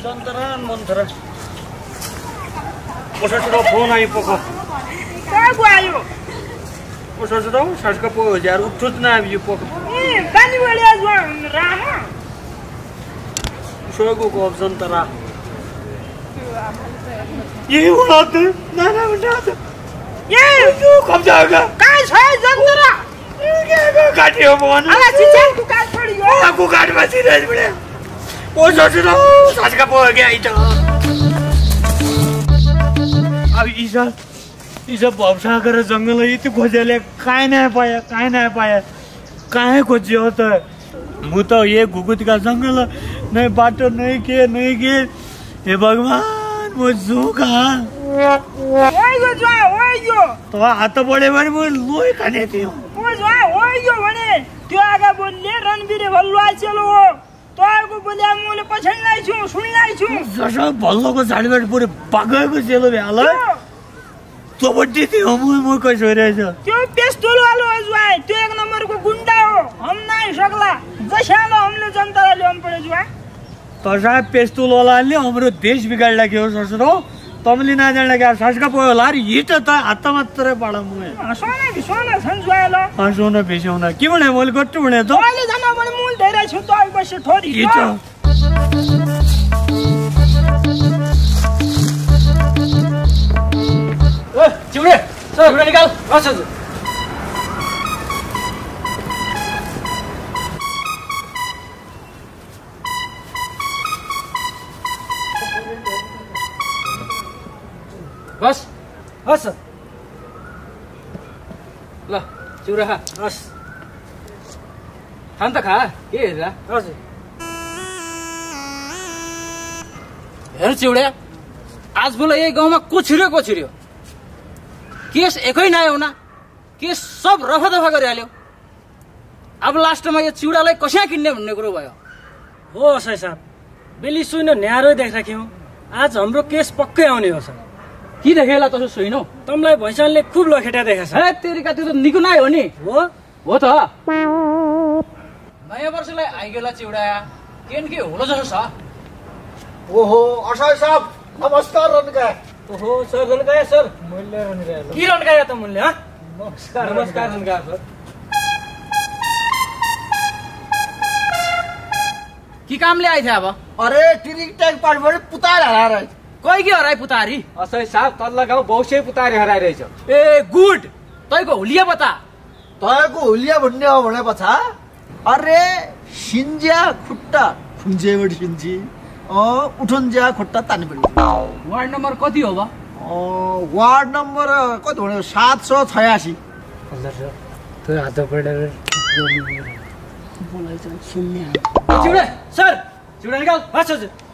जन्तरा मन्तरा कसैको फोन आइपको कहाँ आयो कसैको सासका पो यार उठुत ना आयो पको पानी बोले राम सोगो को जन्तरा ये उड़ाते ना उड़ाते ये जो कब जाएगा कहाँ छ जन्तरा काटियो फोन अला चिचन को काट छोडियो को काट बसी रहे बडे ओ ससुरो सासका पो गया इट अब इसा भवसागर जंगल यति खोजेले काय नाही पाया काय खोज्यो त मु त ये गुगुत का जंगल नहीं बाटो नहीं के हे भगवान मु जो कहाँ ओइगो तो हात बढे भने म लोई खाने थियो ओइगो भने त्यो आगा बोलले रणवीर भल्लुआ चलो हो तोको बोले मुले पछाडलाई छु सुनिलाई छु जसो भल्लोको झाडीबाट पुरै पागएको चेलो भ्याल तो बड्डी थियो म कसो रहेछ त्यो पेस्तोल वालो जुवाई त्यो एक नंबर को गुंडा हो हम नहीं सकला जशालो हमले जनता ले हम पड़े जुवा तो साहब पेस्तोल वालाले हाम्रो देश बिगाड्ला के हो ससुरो तमले ना जान्ला के सासका पो होला रे हिट त हात मात्र पडा म सोना संजुवालो सोना बेस्याउन के भने मैले गट्टु भने त अहिले जान भने मूल धेरै छु त बसे थोरी हिट चिउडे सर चिउडे निकाल बस बस हस ल चिउडा खा हस खान त खा के हेर्दा हजुर हेर चिउडे आज बोला यही गाउँमा को छिर्यो केस एकै नआयो न केस सब रफा दफा गरिहाल्यो अब लास्टमा यो चिउडालाई कसै किन्ने भन्ने कुरो भयो हो सै साहब बेली सुइन न्यारो देखराख्यौ आज हाम्रो केस पक्कै आउने हो सर के देखेला तसो सुइनौ तमलाई भैसानले खुब लखेटा देखेछ हे तेरीका त्यो त निको नाइ हो नि हो त नयाँ वर्षलाई आइगेला चिउडा के होलो जसो छ ओहो असाई साहब नमस्कार रनका ओहो सर रनका सर मूल्य रनका के रनका त मूल्य ह नमस्कार रनका सर के कामले आइथे अब अरे टिरिक ट्याग पार्टीबाट पुतार हराएर कोही के हराइ पुतारी असै साहब तल्ला गाउँ बहुसै पुतारी हराइरहेछ ए गुड तैको हुलिया बता तयको हुलिया भन्ने हो भने पछा अरे सिन्ज्या खुट्टा खुन्जेबाट सिन्जी उठुन्ज्या खुट्टा तानी पनि वार्ड नम्बर कति हो बा वार्ड नम्बर कति भन्यो 786 त्यो हात पडेर बोलाइ चाहिँ सुन्ने चिउडे सर चिउडा निकाल बस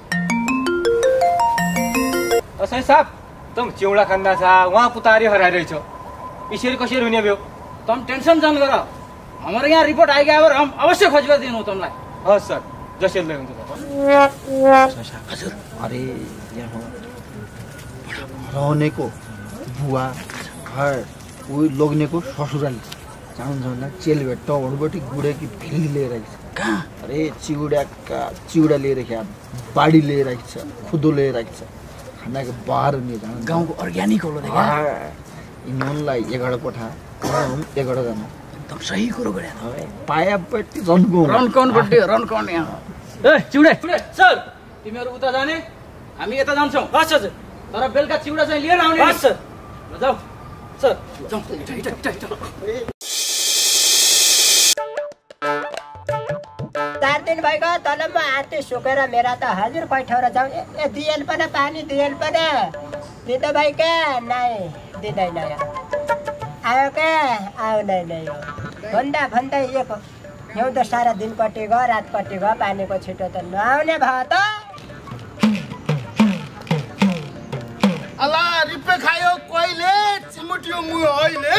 असै साहब तुम चिउडा खान्दा छ वहाँ पुतारी हराइरहेछ यसरी कसरी हुने भयो तुम टेंशन जान गर हमारे यहाँ रिपोर्ट आएगा और हम अवश्य खोजबा दिनु तुमलाई हस् सर जसले हुन्छ हजुर अरे यहाँ रहनेको बुवा घर उही लोग्नेको ससुराली जान्छ चेल भेट्ट हुँबाट गुडेकी भिली लिएर आइछ कहाँ अरे चिउडा लिएर आइछ बाडी लिएर आइछ खुदो लिएर आइछ खानाको बार नि गाउँको अर्ग्यानिक होला देखा इनलाई 11 कोठा 11 जना एकदम सही कुरो गरे पायापट्टि रनकौनपट्टि रनकौन यहाँ ए चिउडे सर तिमीहरु उता जाने हामी यता जान्छौं हस् हजुर तर बेलका चिउडा चाहिँ लिएर आउने हस् सर ल जाऊ सर जाऊ इटा 4 दिन भइगयो तलबमा आर्ती सुकेर मेरा त हजुर कोही ठाउँ जाउँ ए दिएल पनि पानी दिएल पनि दिँदा भाइ क्या नाइ दिँदैन आयो क्या आउँदैन यो भन्दा एक हिउँ त सारा दिन कति गयो रात कति गयो पानीको छिटो त नआउने भयो त अला रिप्पे खायो कोइले चिमुटियो मु अहिले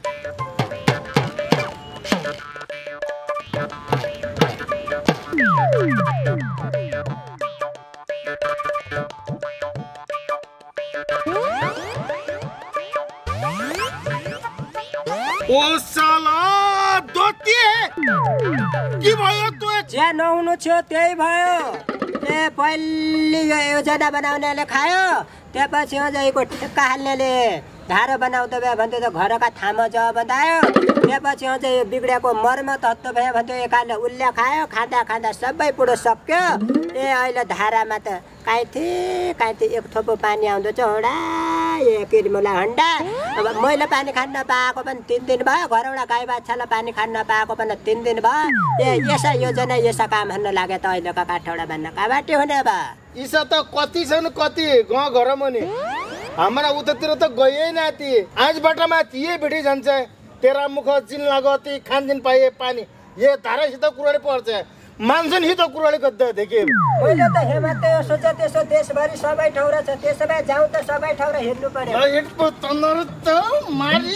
ओ साला दोती के भयो तँ ज्या नहुनु थियो त्यही भयो ए पहिले यो योजना बनाउनेले खायो त्यसपछि अझैको ठेक्का हाल्नेले धारो बनाउँदा भए भन्थ्यो त घरका थामा ज बतायो त्यसपछि अझै यो बिग्रेको मर्मत हत्तो भयो भन्थ्यो एकाले उसले खायो खाँदा खाँदा सबै पुरो सक्यो ए अहिले धारामा त काइथे एक थोपो पानी आउँदैछ होडा ए किरमुला हन्डा अब मैले पानी खान नपाएको पनि 3 दिन भयो घरबाट गाई बाछालाई पानी खान नपाएको पनि 3 दिन भयो ए यसा योजना यसा काम हान्न लागे त अहिलेको काठौडा बन्न कहाँबाट हुने बा इसा त कति छन् कति गाउँ घरमा नि हमारा उतातिर त गए नाति आजबाट माथि ये भेटी जान्छ तेरा मुख जिन लागती खानजिन पाए पानी ये धारासित कुराले पर्छ मान्छन् हित कुराले गद्दा देखे मैले त हेमन्त यो सोचे त्यसो देशभरि सबै ठाउँ छ त्यसो भए जाउँ त सबै ठाउँ हेर्नु पर्यो हेटको तन्दर त मारी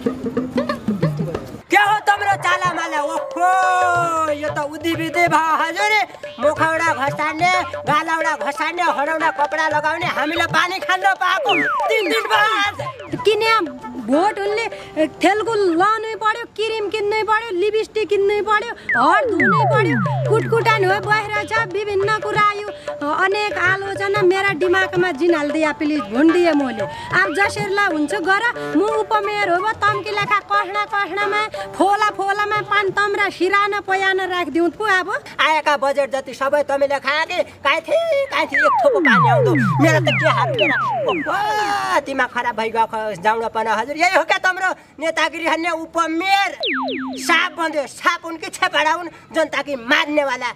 के हो तम्रो चालामाला ओखो यो त उदिबिदे भयो हजुर मुखौडा घसार्ने गालाउडा घसार्ने हराउडा कपडा लगाउने हामीलाई पानी खान पाएको 3 दिन भयो किने भोट उनले थेलको लानै पर्यो क्रिम किन्नै पर्यो लिपस्टिक किन्नै पर्यो हर धुनै पर्यो कुटकुटान हो बहिरहेछ विभिन्न कुरा यो अनेक आलोचना मेरा दिमागमा जिन हाल्दिया प्लिज भुन्डिए मोले अब जसरीला हुन्छ गर म उपमेयर हो तम्की लेखा कष्णमा फोलामा पान तम्रा सिराना पयाना राखिदिउँ पो अब आएका बजेट जति सबै तमीले खाए कि काइथे एक थोपो पानी आउँदो मेरो त के हात मेरा दिमाग खराब भइगएको जाउँ पनि हजुर यही हो क्या तम्रो नेतागिरी हान्ने उपमेयर साप बन्यो साप उनकी छेपाडा हुन् जनता की मार्ने वाला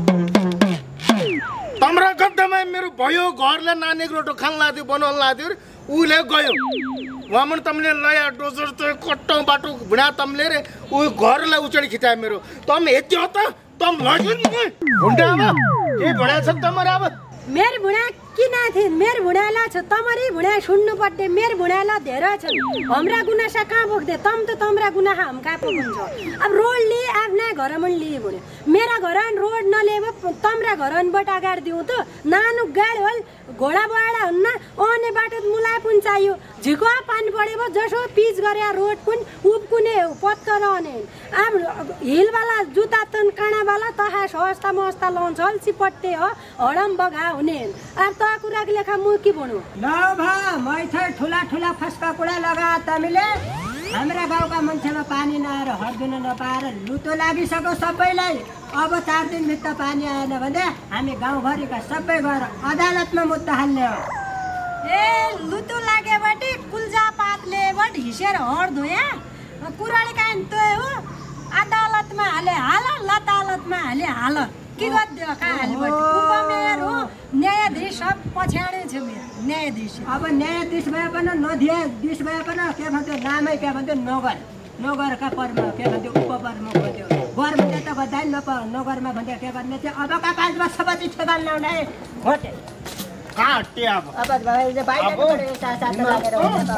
तम्रा गड्डामा मेरो भयो घरले नानीको रोटो खान लादियो बनाउन लादियो उले गयो वामन तमले लया डोजर त कट्टौ बाटो भुडा तमले रे उ घरलाई उचडी खिचाए मेरो तम हेत्यो त तम लगिन नि हुन्डा अब के भडा छ तमरा अब मेरो भुडा किन थिए मेरो भुडाला छ तमरी भुडा सुन्नु पर्ने मेरो भुडाला धेरै छ हाम्रा गुनासा कहाँ बोक्दे तम त तम्रा गुनाहा हम कहाँ पुग्छ अब रोड लिए आफ्ना घरमा लिए भुडे मेरा घरन रोड नलेब तम्रा घरनबाट अगाडि दिउँ त नानु गाडी होल घोडा बडा हुन्न आउने बाटो मुला पुन चाहियो झिको पानी परेब जसो पिच गरे रोड कुन उब्कुने पत्कर आने अब हिलवाला जुत्ता तन काँडावाला तहा सस्ता मस्ता लाउँछ सिपट्टे हो हडम बगा हुने अब कुराको लेखा म के भन्नु न भा मैथे ठुला फस्का कुरा लगा तमीले हाम्रा गाउँका मान्छेमा पानी नआएर हर्दिन नपाएर लुतो लागिसक्यो सबैलाई अब 4 दिन भित्र पानी आएन भने हामी गाउँभरिका सबै गएर अदालतमा मुद्दा हाल्ने हो ए लुतो लागेबाटै कुल्जा पातले बट हिसेर हर धोया कुराले कान तोय हो अदालतमा हाले हाल लतालतमा हाले हाल के गर्दियो कहाँ हाल्बट उपमेयर हो न्यायाधीश सब पछाडे छ मेरो न्यायाधीश अब न्यायाधीश भए पनि न्यायाधीश भए पनि के भन्थ्यो नामै के भन्थ्यो नगरका पर्म के भन्थ्यो उपप्रमुख भन्थ्यो गर भन्दा त गदाइ नगरमा भन्दा के गर्ने थियो अबका 5 वर्षपछि ठेगान ल्याउने होटे काटे अब भाइ बाहिर साथ लागेर हुन्छ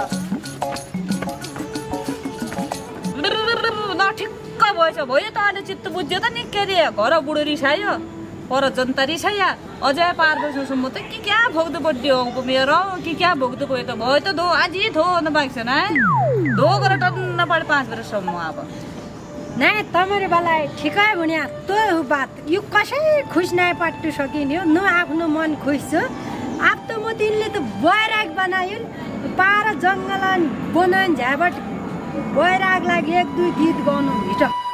त ठिक्क भएछ भयो त अहिले चित्त बुझ्यो त नि के रे घर बुढो रिसायो पर जनता रिसाया अझै पार्दैछु म त कि क्या भोग्दो पड्यो उपमेयर कि क्या भोग्दो पऱ्यो त भयो त धो आज धो न बाँच्छ न धो गरेर टन्न पऱ्यो 5 वर्षसम्म अब नाही तमरे बलाई ठिकै भन्या तो बात यो कसै खुस नै पट्टु सकिन्यो न आफ्नो मन खुस छ अब त म तिनले त बैराग बनायो पार जङ्गल बनाइन झ्याबट बैराग लागि 1-2 गीत गाउनु भित्र